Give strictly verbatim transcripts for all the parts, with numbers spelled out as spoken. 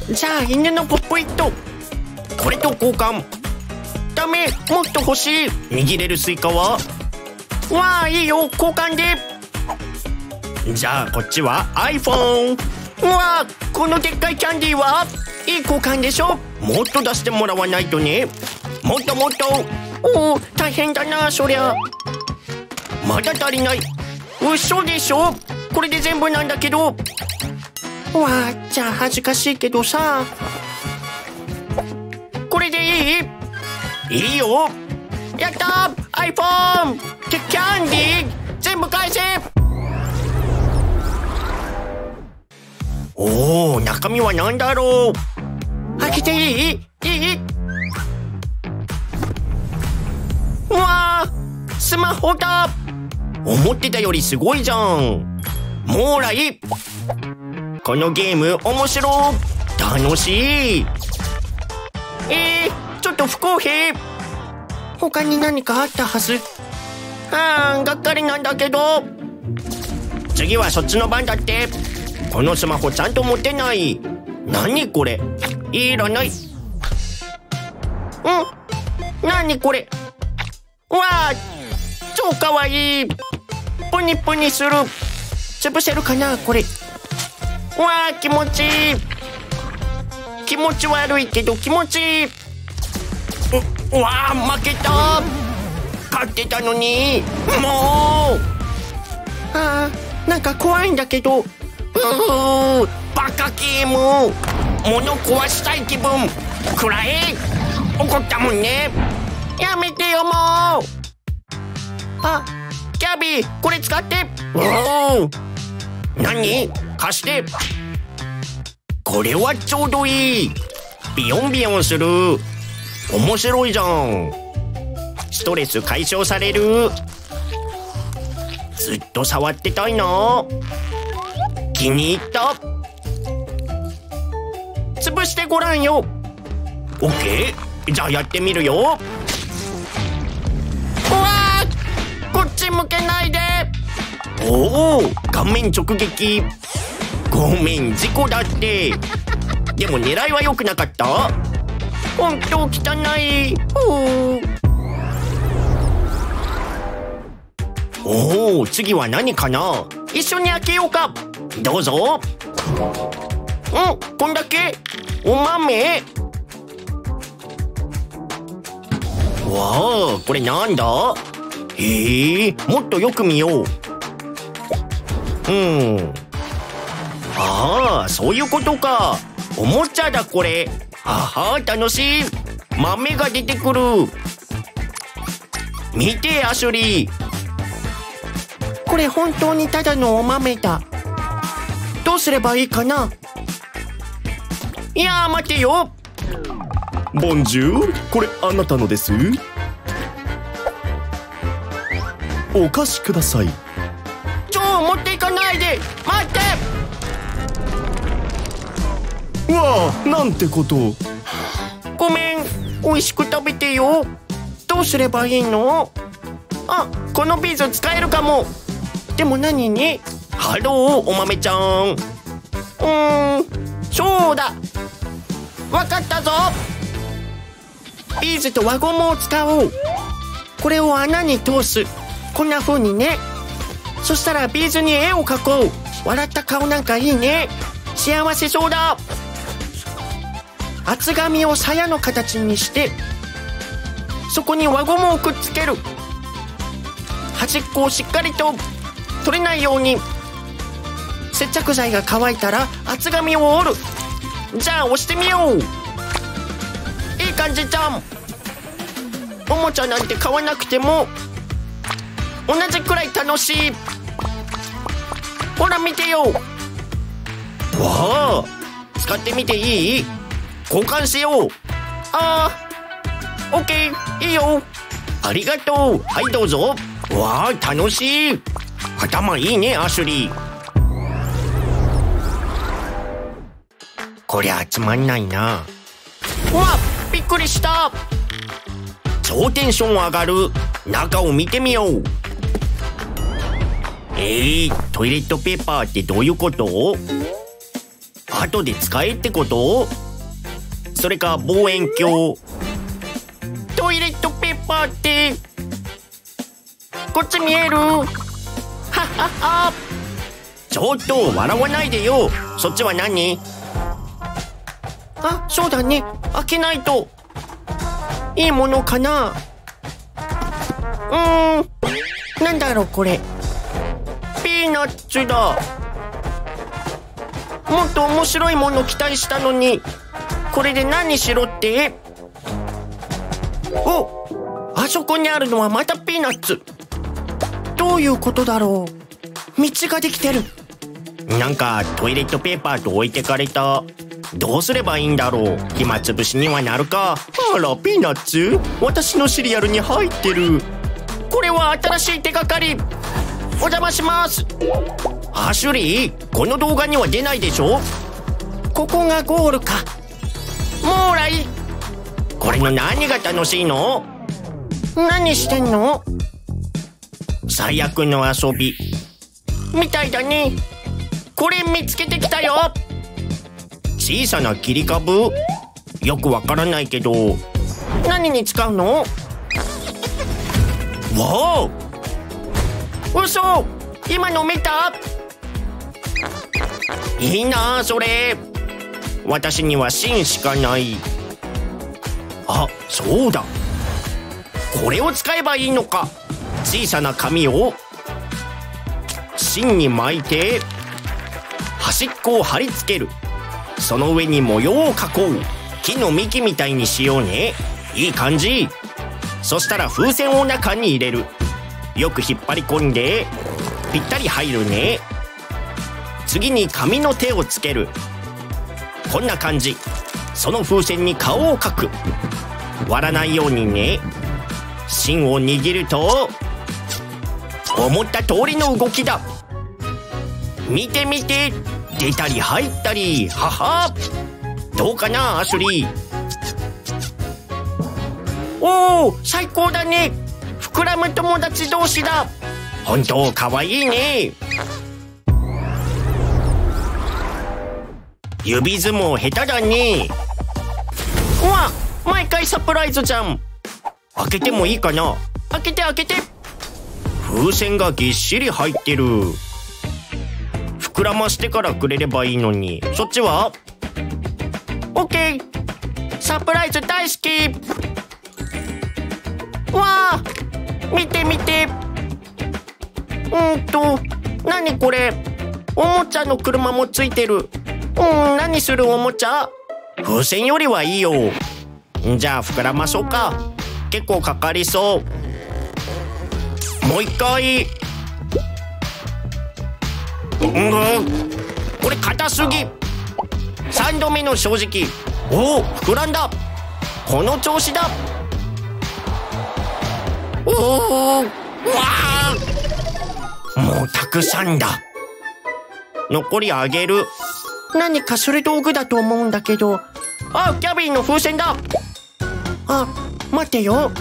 じゃあ犬のポップイット、これと交換。ダメ、もっと欲しい。握れるスイカは？わあ、いいよ、交換で。じゃあこっちは iPhone。 うわあ、このでっかいキャンディーはいい交換でしょ。もっと出してもらわないとね。もっともっと。おお、大変だなそりゃ。まだ足りない。嘘でしょ、これで全部なんだけど。わあ、じゃあ恥ずかしいけどさ、これでいい？いいよ。やったー、 iPhone キャキャンディー全部返せ。おお、中身は何だろう。開けていい？いい？うわー、スマホだ。思ってたよりすごいじゃん。もうらい。このゲーム面白い。楽しい。えー、ちょっと不公平。他に何かあったはず。あー、がっかりなんだけど。次はそっちの番だって。このスマホちゃんと持てない。何これ、いらない。うん、何これ。わあ、超かわいい。プニプニする。潰せるかなこれ。わあ、気持ちいい。気持ち悪いけど気持ちいい。う、うわあ、負けた。勝ってたのに。もう。あー、なんか怖いんだけど。うー、バカゲーム。物壊したい気分。くらえ。怒ったもんね。やめてよもう。あ、キャビー、これ使って。おお。何？貸して。これはちょうどいい。ビヨンビヨンする。面白いじゃん。ストレス解消される。ずっと触ってたいな。気に入った。潰してごらんよ。オッケー、じゃあやってみるよ。うわー、こっち向けないで。おお、顔面直撃。ごめん、事故だって。でも狙いは良くなかった。本当汚い。おお、次は何かな。一緒に開けようか。どうぞ。うん、こんだけ。お豆。わあ、これなんだ。へえ、もっとよく見よう。うん。ああ、そういうことか。おもちゃだこれ。あは、楽しい。豆が出てくる。見てアシュリー。これ本当にただのお豆だ。どうすればいいかな。いやー、待てよ。 ボンジュール、これあなたのです。お貸しください。 ちょ、持っていかないで。待って。 うわあ、なんてことを。 ごめん、美味しく食べてよ。どうすればいいの。あ、このビーズ使えるかも。でも何に。ハロー、お豆ちゃん。うーん、そうだ。わかったぞ。ビーズと輪ゴムを使おう。これを穴に通す。こんな風にね。そしたらビーズに絵を描こう。笑った顔なんかいいね。幸せそうだ。厚紙を鞘の形にして、そこに輪ゴムをくっつける。端っこをしっかりと取れないように。接着剤が乾いたら厚紙を折る。じゃあ押してみよう。いい感じじゃん。おもちゃなんて買わなくても同じくらい楽しい。ほら見てよ。わあ、使ってみていい？交換しよう。あー、オッケー、いいよ。ありがとう。はい、どうぞ。わあ、楽しい。頭いいね、アシュリー。こりゃつまんないな。うわ、びっくりした。超テンション上がる。中を見てみよう。えー、トイレットペーパーってどういうこと？あ後で使えってこと？それか望遠鏡。トイレットペーパーってこっち見える？はっはっは。ちょっと笑わないでよ。そっちは何？あ、そうだね。開けないと。いいものかな？うーん、なんだろうこれ。ピーナッツだ。もっと面白いもの期待したのに、これで何しろって？お、あそこにあるのはまたピーナッツ。どういうことだろう。道ができてる。なんかトイレットペーパーと置いてかれた。どうすればいいんだろう。暇つぶしにはなるか。あら、ピーナッツ？私のシリアルに入ってる。これは新しい手がかり。お邪魔します。アシュリー、この動画には出ないでしょ。ここがゴールか。もうらい。これの何が楽しいの？何してんの？最悪の遊びみたいだね。これ見つけてきたよ。小さな切り株？よくわからないけど何に使うの？わお！嘘！今の見た？いいなそれ。私には芯しかない。あ、そうだ。これを使えばいいのか。小さな紙を芯に巻いて端っこを貼り付ける。その上に模様を描こう。木の幹みたいにしようね。いい感じ。そしたら風船を中に入れる。よく引っ張り込んでぴったり入るね。次に紙の手をつける。こんな感じ。その風船に顔を描く。割らないようにね。芯を握ると思った通りの動きだ。見て見て。出たり入ったり。はは。どうかなアシュリー。おー、最高だね。膨らむ友達同士だ。本当かわいいね。指相撲下手だね。うわ、毎回サプライズじゃん。開けてもいいかな。開けて開けて。風船がぎっしり入ってる。膨らましてからくれればいいのに。そっちは？オッケー。サプライズ大好き。わあ、見て見て。うんと何これ。おもちゃの車もついてる。うん、何するおもちゃ？風船よりはいいよ。じゃあ膨らまそうか。結構かかりそう。もう一回。うん、これ硬すぎ。さんどめの正直。おお、膨らんだ。この調子だ。おお、わあ、もうたくさんだ。残りあげる。何かする道具だと思うんだけど。あ、キャビンの風船だ。あ、待てよ。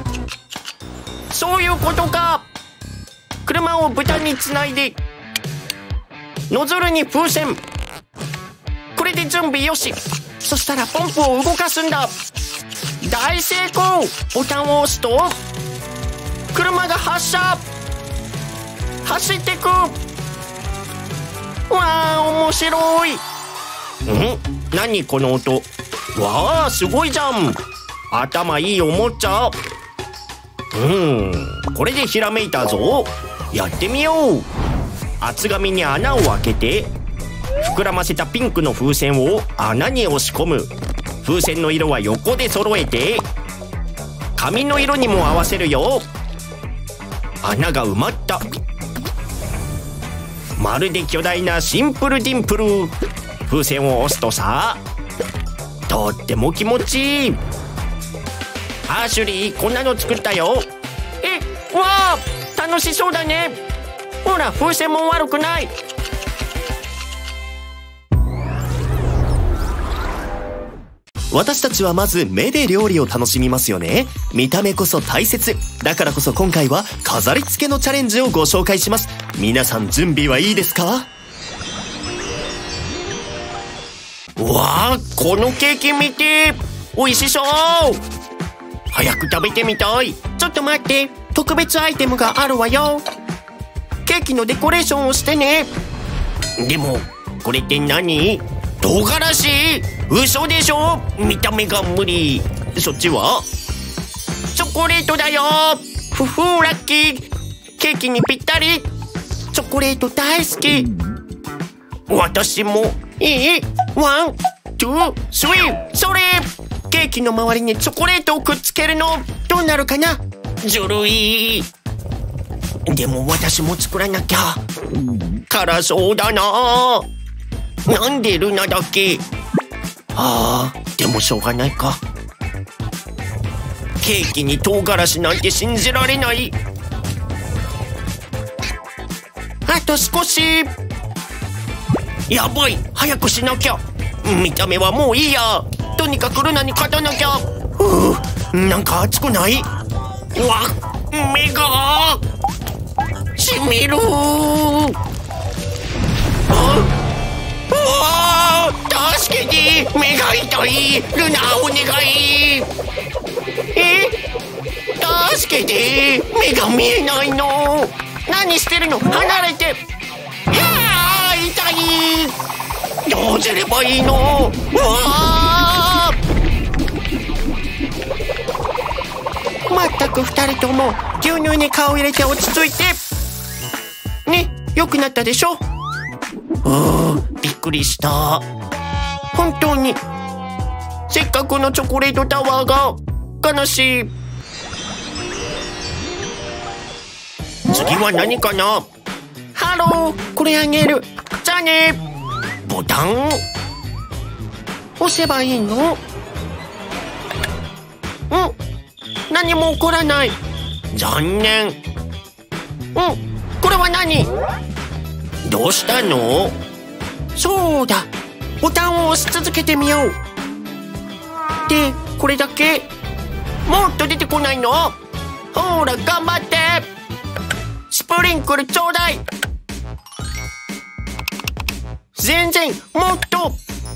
そういうことか。車を豚につないでノズルに風船。これで準備よし。そしたらポンプを動かすんだ。大成功。ボタンを押すと車が発車。走ってく。わあ、面白い。ん？何この音。わあ、すごいじゃん。頭いいおもちゃ。うん、これでひらめいたぞ。やってみよう。厚紙に穴を開けて膨らませたピンクの風船を穴に押し込む。風船の色は横で揃えて紙の色にも合わせるよ。穴が埋まった。まるで巨大なシンプルディンプル。風船を押すとさ、とっても気持ちいい。アシュリー、こんなの作ったよ。え、わあ、楽しそうだね。ほら、風船も悪くない。 私たちはまず目で料理を楽しみますよね。見た目こそ大切。だからこそ今回は飾り付けのチャレンジをご紹介します。皆さん準備はいいですか？ わあ、このケーキ見て。美味しそう。早く食べてみたい。ちょっと待って、特別アイテムがあるわよ。ケーキのデコレーションをしてね。でもこれって何？唐辛子？嘘でしょ。見た目が無理。そっちは？チョコレートだよ。ふふー、ラッキー。ケーキにぴったり。チョコレート大好き。私もいい？ワン、ツー、スリー。それ。ケーキの周りにチョコレートをくっつけるのどうなるかな。ずるい。でも私も作らなきゃ。辛そうだな。なんでルナだけ。ああ、でもしょうがないか。ケーキに唐辛子なんて信じられない。あと少し。やばい、早くしなきゃ。見た目はもういいや。とにかくルナに勝たなきゃ。うう、なんか熱くない？うわ、目がしみる。あ、うわ、助けて。目が痛い。ルナお願い。え、助けて。目が見えないの。何してるの？離れて。いやー、痛い。どうすればいいの？うわー。まったく二人とも牛乳に顔入れて落ち着いてね。良くなったでしょ。うー、びっくりした。本当にせっかくのチョコレートタワーが悲しい。次は何かな。ハロー、これあげる。じゃあね。ボタン押せばいいの？うん、何も起こらない。残念。うん、これは何？どうしたの？そうだ、ボタンを押し続けてみよう。で、これだけ？もっと出てこないの？ほら、頑張って。スプリンクルちょうだい。全然、もっと。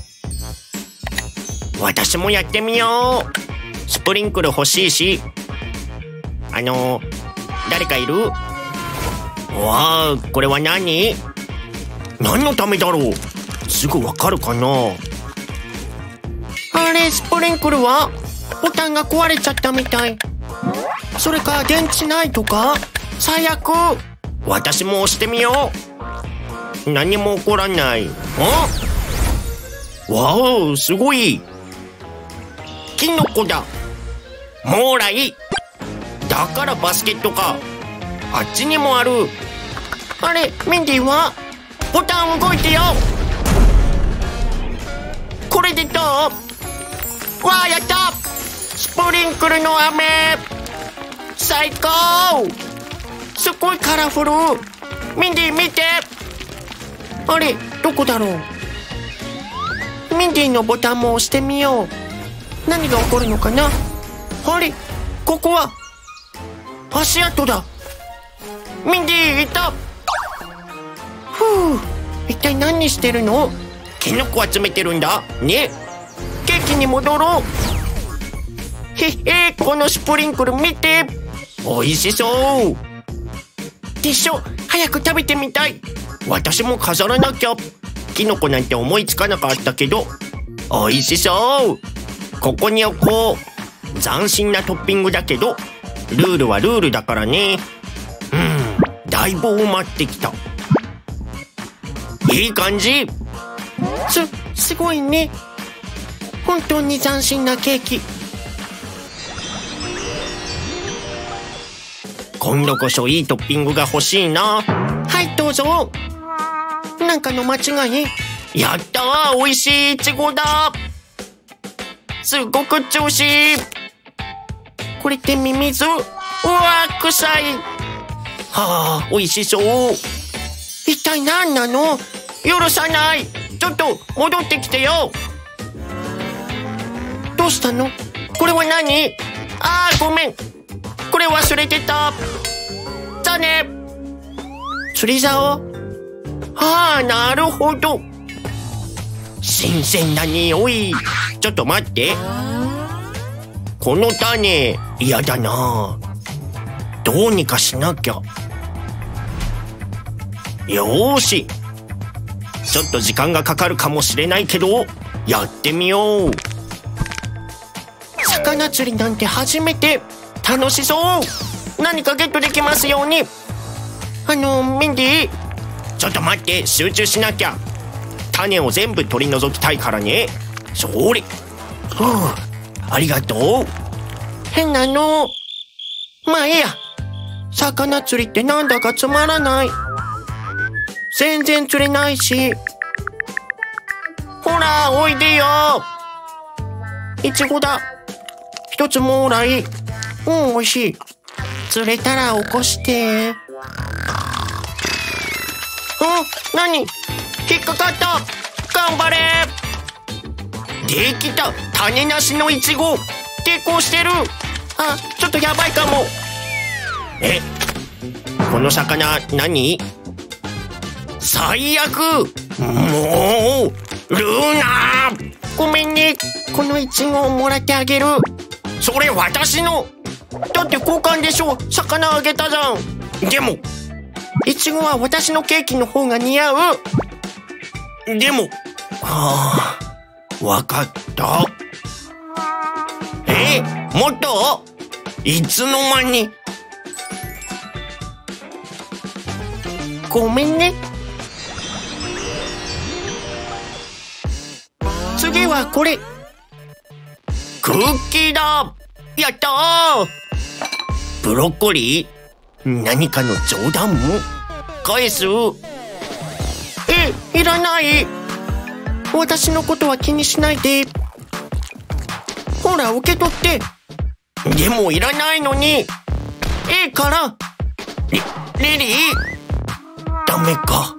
私もやってみよう。スプリンクル欲しいし。あの誰かいる？わあ、これは何？何のためだろう？すぐわかるかな。あれ、スプリンクルはボタンが壊れちゃったみたい。それか電池ないとか？最悪。私も押してみよう。何も起こらない。あ、わお、すごい。キノコだ。もうらい。だからバスケットか。あっちにもある。あれ、ミンディはボタン動いてよ。これでどう？わあ、やった。スプリンクルの雨。最高。すごいカラフル。ミンディ見て。あれ、どこだろう。ミンディのボタンも押してみよう。何が起こるのかな。あれ、ここは足跡だ。ミンディいた。ふう、一体何してるの？キノコ集めてるんだね。ケーキに戻ろう。へへ、このスプリンクル見て。おいしそうでしょ。早く食べてみたい。私も飾らなきゃ。キノコなんて思いつかなかったけど、おいしそう。ここに置こう。斬新なトッピングだけど、ルールはルールだからね。うん、だいぶ埋まってきた。いい感じ。す、すごいね。本当に斬新なケーキ。今度こそいいトッピングが欲しいな。はい、どうぞ。なんかの間違い？やったー、美味しいイチゴだ。すごく調子いい。これってミミズ？うわー、臭い。はあ、美味しそう。一体何なの？許さない。ちょっと戻ってきてよ。どうしたの？これは何？あー、ごめん。これ忘れてた。じゃあね。釣り竿？はあ、なるほど。 新鮮な匂い。ちょっと待って。この種、嫌だな。どうにかしなきゃ。よーし。ちょっと時間がかかるかもしれないけど、やってみよう。魚釣りなんて初めて。楽しそう。何かゲットできますように。あの、ミンディ。ちょっと待って、集中しなきゃ。種を全部取り除きたいからね。それ。ふう、ありがとう。変なの。まあいいや。魚釣りってなんだかつまらない。全然釣れないし。ほら、おいでよ。イチゴだ。一つもらい。うん、美味しい。釣れたら起こして。うん、何？引っかかった。頑張れ。できた。種なしのイチゴ。抵抗してる。あ、ちょっとやばいかも。え、この魚何？最悪。もうルーナ、ごめんね。このイチゴをもらってあげる。それ私の。だって交換でしょ。魚あげたじゃん。でもイチゴは私のケーキの方が似合う。でも、はあ、わかった。え、もっと？いつの間に？ごめんね。次はこれ。クッキーだ。やったー。ブロッコリー？何かの冗談？返す？え、いらない。私のことは気にしないで。ほら、受け取って。でもいらないのに。ええから。リ、リリー？ダメか。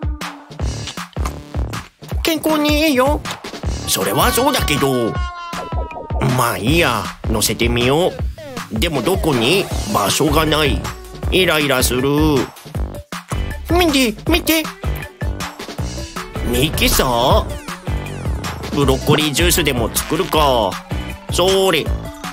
健康にいいよ。それはそうだけど。まあいいや、乗せてみよう。でもどこに？場所がない。イライラする。ミンディ、見て。ミキサー？ブロッコリージュースでも作るか。それ。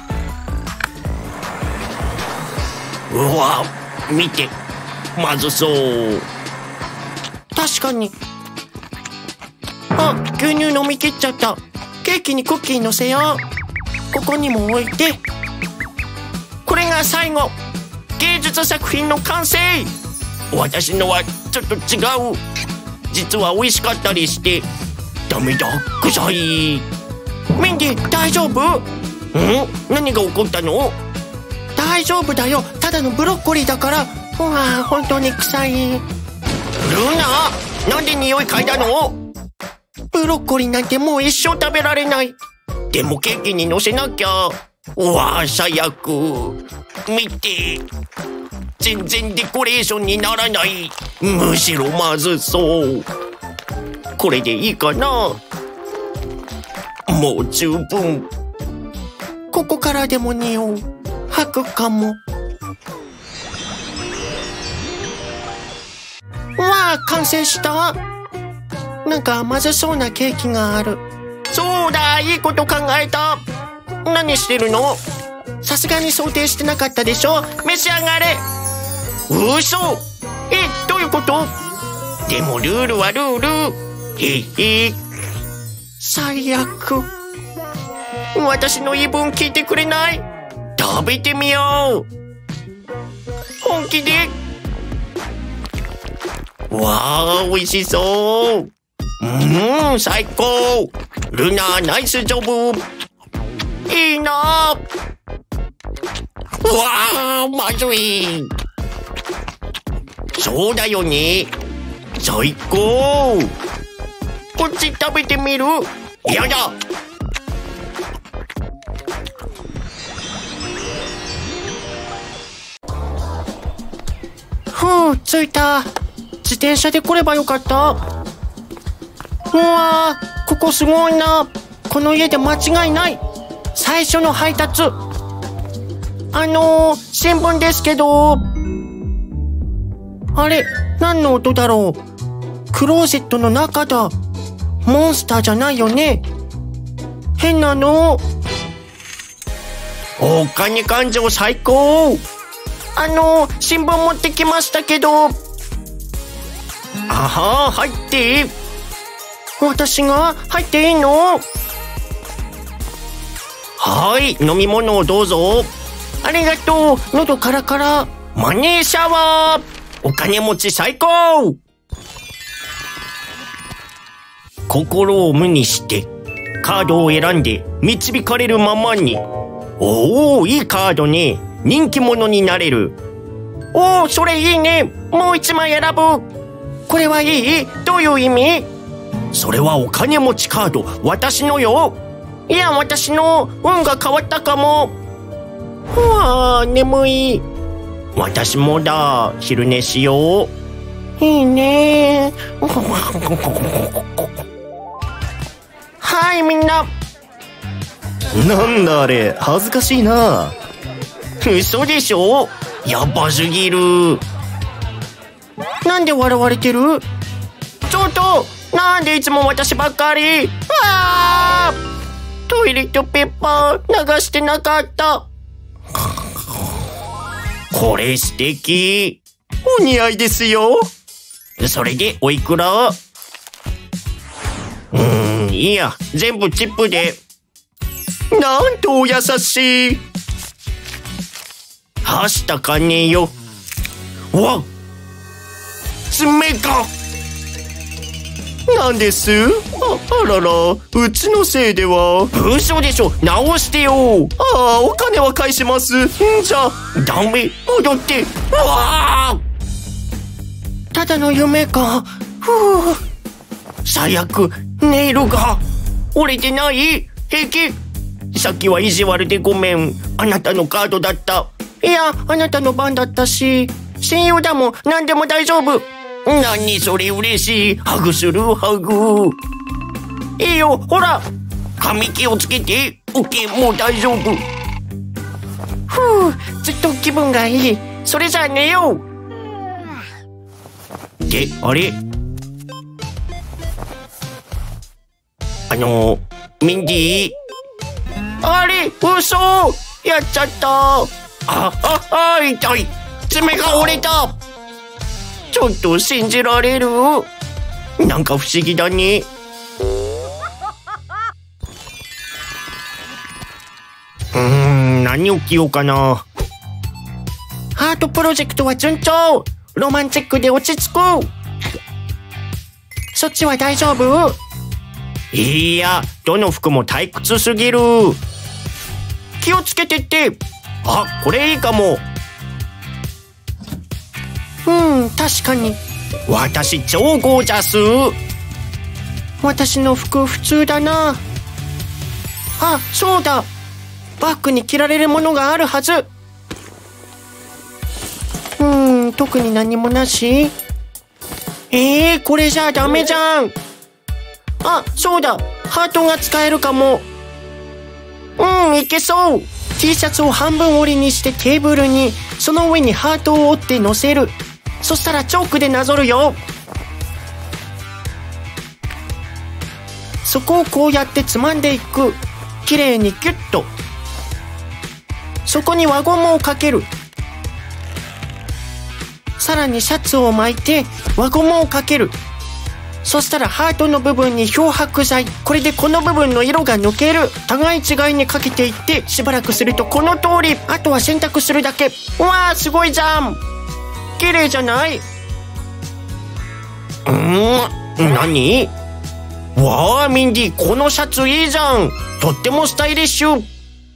うわ、見て。まずそう。確かに。あ、牛乳飲み切っちゃった。ケーキにクッキー乗せよう。ここにも置いて。これが最後。芸術作品の完成。私のはちょっと違う。実は美味しかったりして。ダメだ、臭い。ミンディ、大丈夫？ん？何が起こったの？大丈夫だよ。ただのブロッコリーだから。うわ、本当に臭い。ルナ、なんで匂い嗅いだの？ブロッコリーなんてもう一生食べられない。でもケーキに乗せなきゃ。うわ、最悪。見て。全然デコレーションにならない。むしろまずそう。これでいいかな？もう十分。ここからでも匂う。吐くかも。わあ、完成した。なんかまずそうなケーキがある。そうだ、いいこと考えた。何してるの？さすがに想定してなかったでしょ。召し上がれ。嘘。え、どういうこと？でもルールはルール。へへ。最悪。私の言い分聞いてくれない？食べてみよう。本気で。わあ、美味しそう。うん、最高。ルナ、ナイスジョブ。いいな。うわあ、まずい。そうだよね。最高。こっち食べてみる？やだ。ふう、着いた。自転車で来ればよかった。うわー、ここすごいな。この家で間違いない。最初の配達。あのー、新聞ですけど。あれ、何の音だろう。クローゼットの中だ。 モンスターじゃないよね。変なの。お金勘定最高。あの、新聞持ってきましたけど。あは、入って。私が入っていいの？はい、飲み物をどうぞ。ありがとう。喉カラカラ。マネーシャワー。お金持ち最高。心を無にしてカードを選んで導かれるままに。おお、いいカードね。人気者になれる。おお、それいいね。もう一枚選ぶ。これはいい？どういう意味？それはお金持ちカード。私のよ。いや、私の運が変わったかも。うわー、眠い。私もだ。昼寝しよう。いいね。はい、みんな。 なんだあれ、恥ずかしいな。 嘘でしょ？やばすぎる。なんで笑われてる？ちょっと、なんでいつも私ばっかり。あー！トイレットペーパー流してなかった。これ素敵。 お似合いですよ。 それでおいくら？うーん、いいや、全部チップで。 なんとお優しい。 はした金よ。わっ、爪が。 なんです？あ、あらら、うちのせいでは。 嘘でしょ、直してよ。 ああ、お金は返します。んじゃ。 ダメ、戻って。うわー、ただの夢か。ふう、最悪、ネイルが折れてない？平気？さっきは意地悪でごめん。あなたのカードだった。いや、あなたの番だったし、親友だもん。何でも大丈夫。何それ嬉しい。ハグする、ハグ。いいよ、ほら。髪気をつけて。オッケー、もう大丈夫。ふう、ずっと気分がいい。それじゃあ寝よう。で、あれ？あの、ミンディー？あれ？嘘！やっちゃった。あ、あ、あ、痛い。爪が折れた。ちょっと信じられる？なんか不思議だね。うーん、何を着ようかな。ハートプロジェクトは順調。ロマンチックで落ち着く。そっちは大丈夫？いや、どの服も退屈すぎる。気をつけてって。あ、これいいかも。うん、確かに。私超ゴージャス。私の服普通だな。あ、そうだ。バッグに着られるものがあるはず。うん、特に何もなし。えー、これじゃダメじゃん。あ、そうだ。ハートが使えるかも。うん、いけそう。T シャツを半分折りにしてテーブルに、その上にハートを折って乗せる。そしたらチョークでなぞるよ。そこをこうやってつまんでいく。きれいにキュッと。そこに輪ゴムをかける。さらにシャツを巻いて輪ゴムをかける。そしたらハートの部分に漂白剤。これでこの部分の色が抜ける。互い違いにかけていってしばらくするとこの通り。あとは洗濯するだけ。うわー、すごいじゃん。綺麗じゃない？うーん、何？わあ、ミンディ、このシャツいいじゃん。とってもスタイリッシュ。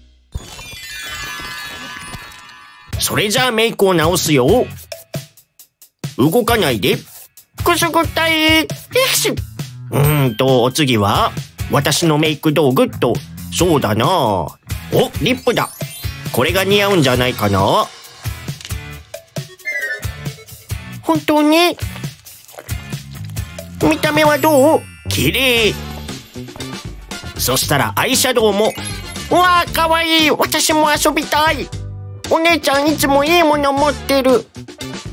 それじゃあメイクを直すよ。動かないで。くすぐったい。よし。うーんと、お次は私のメイク道具と。そうだな。お、リップだ。これが似合うんじゃないかな。本当に？見た目はどう？綺麗。そしたらアイシャドウも。うわー、かわいい。私も遊びたい。お姉ちゃんいつもいいもの持ってる。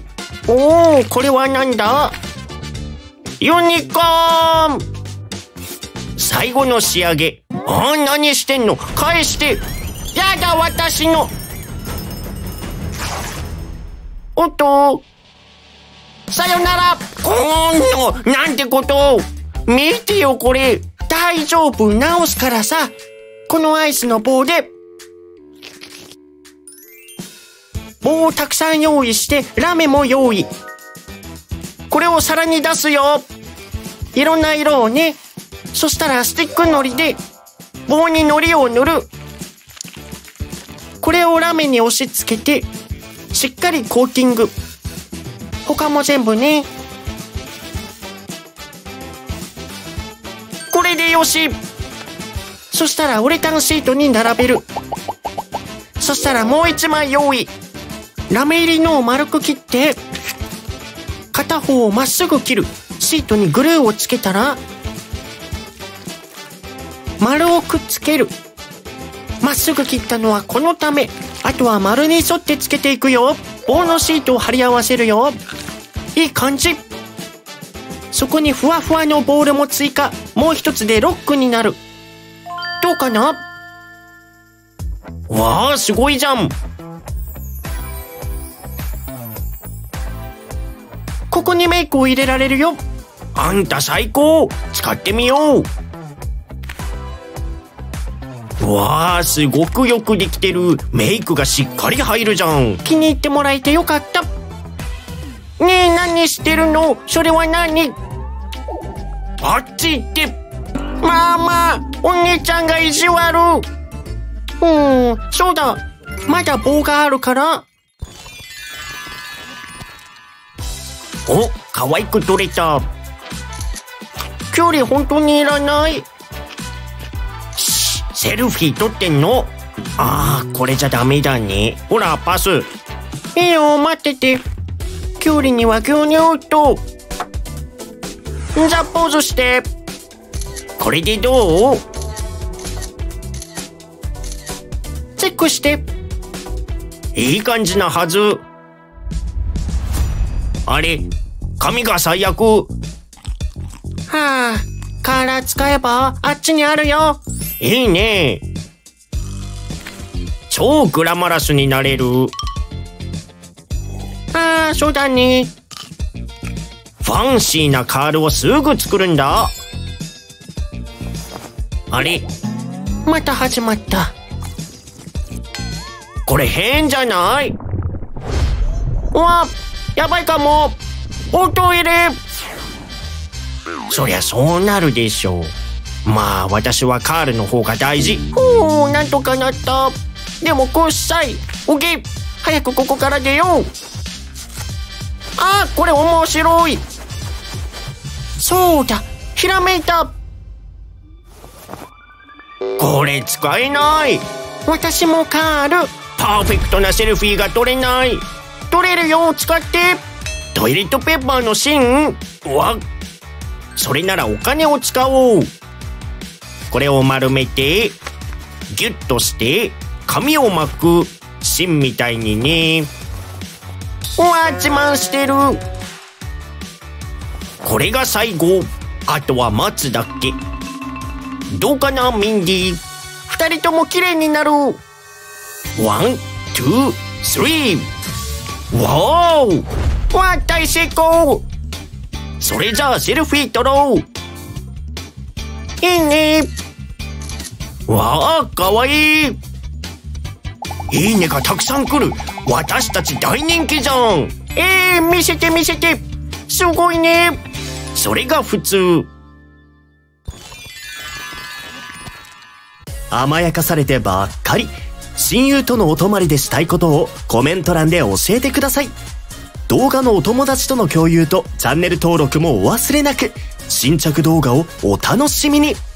おー、これはなんだ？ユニコーン。 最後の仕上げ。あー、何してんの？返して。やだ、私の。おっと。さよなら。こんの、なんてことを。見てよ、これ。大丈夫、直すからさ。このアイスの棒で。棒をたくさん用意して、ラメも用意。これを皿に出すよ。いろんな色をね。そしたらスティックのりで棒にのりを塗る。これをラメに押し付けてしっかりコーティング。他も全部ね。これでよし。そしたらウレタンシートに並べる。そしたらもう一枚用意。ラメ入りのを丸く切って片方をまっすぐ切る。シートにグルーをつけたら丸をくっつける。まっすぐ切ったのはこのため。あとは丸に沿ってつけていくよ。棒のシートを貼り合わせるよ。いい感じ。そこにふわふわのボールも追加。もう一つでロックになる。どうかな？わあ、すごいじゃん。ここにメイクを入れられるよ。あんた最高。使ってみよう。わあ、すごくよくできてる。メイクがしっかり入るじゃん。気に入ってもらえてよかった。ねえ、何してるの？それは何？あっち行って。まあまあ、お姉ちゃんが意地悪。うん、そうだ。まだ棒があるから。お、可愛く撮れた。距離本当にいらない。セルフィー撮ってんの？ああ、これじゃダメだね。ほら、パス。いいよ、待ってて。キュウリには牛乳と。じゃあ、ポーズして。これでどう？チェックして。いい感じなはず。あれ？髪が最悪。はあ、カーラー使えばあっちにあるよ。いいね。超グラマラスになれる。ああ、そうだね。ファンシーなカールをすぐ作るんだ。あれ？また始まった。これ変じゃない？うわ、やばいかも。おトイレ。そりゃそうなるでしょう。まあ私はカールの方が大事。ほう、なんとかなった。でもこっさい。オッケー。早くここから出よう。あー、これ面白い。そうだ、ひらめいた。これ使えない。私もカール。パーフェクトなセルフィーが撮れない。撮れるよ、使って。トイレットペーパーの芯。うわ、それならお金を使おう。これを丸めてギュッとして紙を巻く。芯みたいにね。うわ、自慢してる。これが最後。あとは待つだけ。どうかな、ミンディ。二人とも綺麗になる。ワン、ツー、スリー。わーお、わー、大成功。それじゃあセルフィー撮ろう。いいね。わあ、かわいい。いいねがたくさん来る。私たち大人気じゃん。えー、見せて見せて。すごいね。それが普通。 甘やかされてばっかり。親友とのお泊まりでしたいことをコメント欄で教えてください。動画のお友達との共有とチャンネル登録もお忘れなく。新着動画をお楽しみに。